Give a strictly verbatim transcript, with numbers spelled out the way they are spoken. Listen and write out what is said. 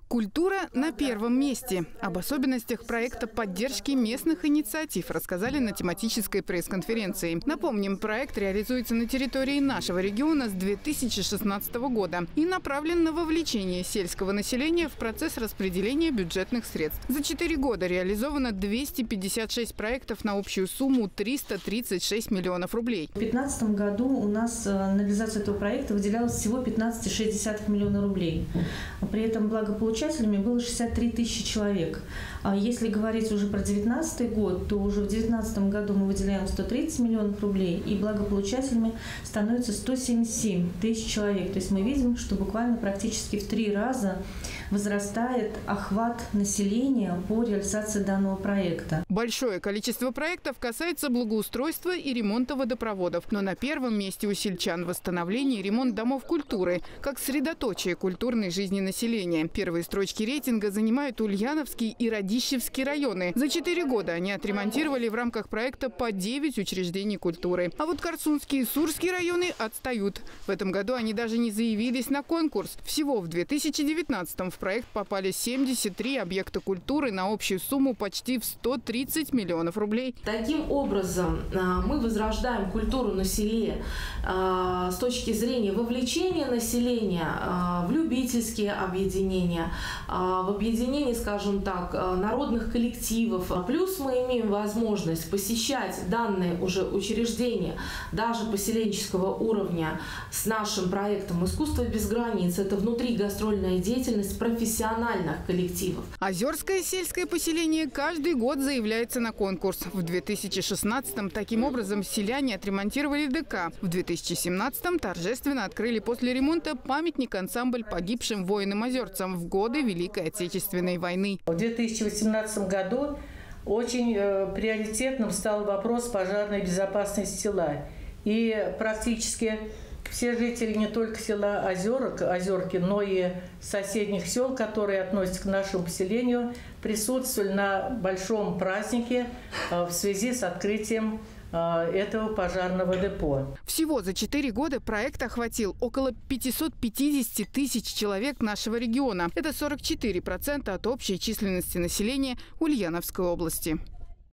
Культура на первом месте. Об особенностях проекта поддержки местных инициатив рассказали на тематической пресс-конференции. Напомним, проект реализуется на территории нашего региона с две тысячи шестнадцатого года и направлен на вовлечение сельского населения в процесс распределения бюджетных средств. За четыре года реализовано двести пятьдесят шесть проектов на общую сумму триста тридцать шесть миллионов рублей. В две тысячи пятнадцатом году у нас на реализацию этого проекта выделялось всего пятнадцать целых шесть десятых миллиона рублей. При этом благополучателями было шестьдесят три тысячи человек. А если говорить уже про две тысячи девятнадцатый год, то уже в две тысячи девятнадцатом году мы выделяем сто тридцать миллионов рублей, и благополучателями становится сто семьдесят семь тысяч человек. То есть мы видим, что буквально практически в три раза возрастает охват населения по реализации данного проекта. Большое количество проектов касается благоустройства и ремонта водопроводов. Но на первом месте у сельчан восстановление и ремонт домов культуры, как средоточие культурной жизни населения. Первые строчки рейтинга занимают Ульяновский и Радищевский районы. За четыре года они отремонтировали в рамках проекта по девять учреждений культуры. А вот Корсунский и Сурский районы отстают. В этом году они даже не заявились на конкурс. Всего в две тысячи девятнадцатом в проект попали семьдесят три объекта культуры на общую сумму почти в сто тридцать миллионов рублей. Таким образом, мы возрождаем культуру на селе с точки зрения вовлечения населения в любительские объединения, в объединение, скажем так, народных коллективов. Плюс мы имеем возможность посещать данные уже учреждения даже поселенческого уровня с нашим проектом «Искусство без границ». Это внутригастрольная деятельность профессиональных коллективов. Озерское сельское поселение каждый год заявляется на конкурс. В две тысячи шестнадцатом таким образом селяне отремонтировали ДК. В две тысячи семнадцатом торжественно открыли после ремонта памятник-ансамбль погибшим воинам-озерцам в годы Великой Отечественной войны. В две тысячи восемнадцатом году очень э, приоритетным стал вопрос пожарной безопасности села. И практически все жители не только села Озерок, Озерки, но и соседних сел, которые относятся к нашему поселению, присутствовали на большом празднике в связи с открытием этого пожарного депо. Всего за четыре года проект охватил около пятисот пятидесяти тысяч человек нашего региона. Это сорок четыре процента от общей численности населения Ульяновской области.